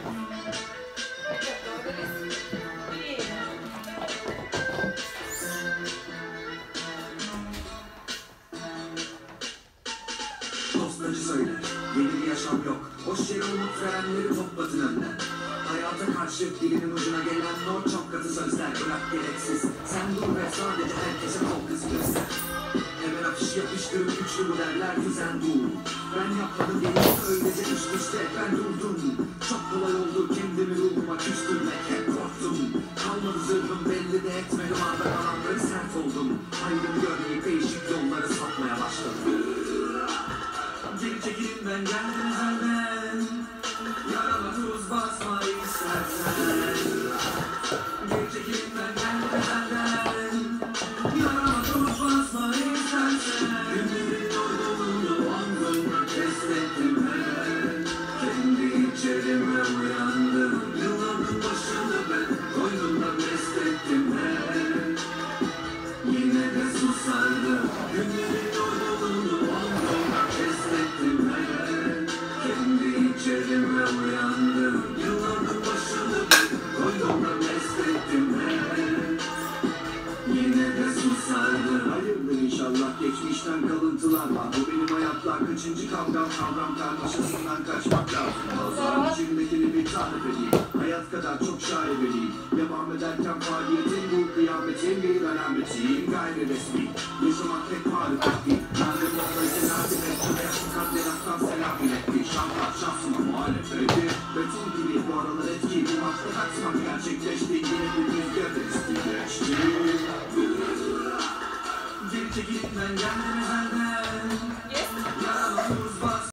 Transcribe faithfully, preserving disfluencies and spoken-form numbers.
Postacı söyler, yeni bir yaşam yok. Boş yere umut verenleri topladın önden. Hayata karşı dilinin ucuna gelen o çok katı sözler bırak gereksiz. Sen dur ve sadece herkese kol kızı göster. Hemen afiş yapıştırıp güçlü bu derler ki sen dur. Ben yapmadım diye öylece üst üste ben durdum. Çok kolay oldu kendimi ruhuma küstürmek, hep korktum. Kalmadı zırhım, belli de etmedim, arda kalanları sert oldum. Ayrımı görmeyip değişik yolları satmaya başladım. Geri çekilin, ben geldim senden. Yarama tuz basma istersen. Geri çekilin, ben geldim senden. Yarama tuz basma istersen. Günlerin yorgunluğunu andığımda keslettim ben. Kendi içerime uyandım. Yılların başında ben koynumda beslettim ben. Yine de susardım. Günlerin yorgunluğunu andığımda keslettim ben. Kendi içerime uyandım. Yılların başında ben koynumda beslettim ben. Yine de susardım. Hayırdır inşallah, geçmişten kalıntılar var. Bu benim hayatlar kaçıncı kavram, kavram karmaşasından kaçmak lazım. Bazılarının içindekini bir tarif edeyim. Hayat kadar çok şaibeliyim. Devam ederken faaliyetin bu kıyametin bir alametiyim. Gayri resmi yaşamak pek harika değil. Nerede bu olayı nerede ve çok yaşlı katliamdan selam iletti. Şanslar şansıma muhalefeti beton gibi bu aralar etki. Bu hafta kaçmak gerçekleşti. Yine bir rüzgar esti geçti. Geri çekilip ben geldim senden.